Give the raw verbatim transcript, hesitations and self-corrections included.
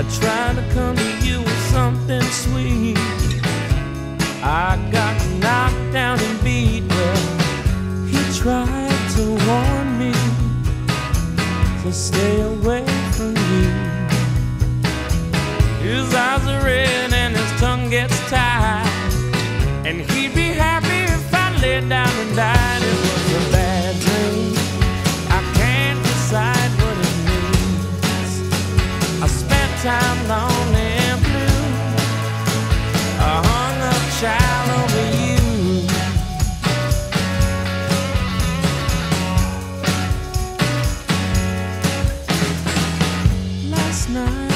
I tried to come to you with something sweet. I got knocked down and beat. Well, he tried to warn me to stay away from you. His eyes are red and his tongue gets tied, and he'd be happy if I laid down and died. It was a bad dream. I can't decide what it means. I spent time lonely and blue. I hung a child over you. Last night